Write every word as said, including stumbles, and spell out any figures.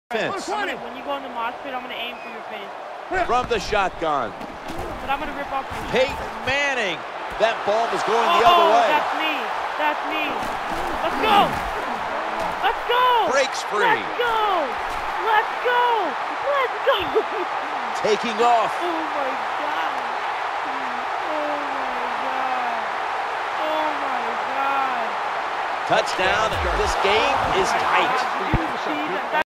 Fence. When you go in the mosh pit, I'm going to aim for your face. From the shotgun. But I'm going to rip off your Peyton Manning. That ball was going oh, the other way. That's me. That's me. Let's go. Let's go. Breaks free. Let's go. Let's go. Let's go. Taking off. Oh, my God. Oh, my God. Oh, my God. Touchdown. This game is tight. Did you see that?